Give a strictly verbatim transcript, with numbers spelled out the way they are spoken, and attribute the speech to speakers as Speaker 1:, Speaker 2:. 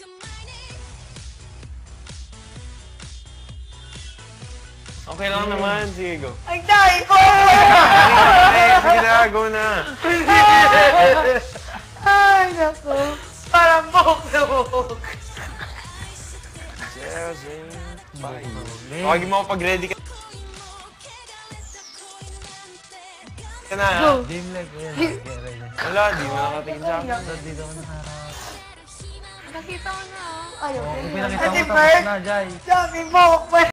Speaker 1: Okay lang naman. Sige, go.
Speaker 2: Ang dahil ko!
Speaker 1: Sige na, go na.
Speaker 2: Ay, naku. Parang buhok na buhok.
Speaker 1: Okay mo pag-ready ka. Ka na, ha?
Speaker 3: Game leg, yan.
Speaker 1: Wala, di mo nakatingin sa akin.
Speaker 3: Dito ako nakaharap.
Speaker 4: Nakita ko na, oh.
Speaker 2: Ayaw.
Speaker 3: Kung pinakita
Speaker 2: Ate
Speaker 3: mo, tapos
Speaker 2: Bert,
Speaker 3: na, Jai.
Speaker 2: sabi mo,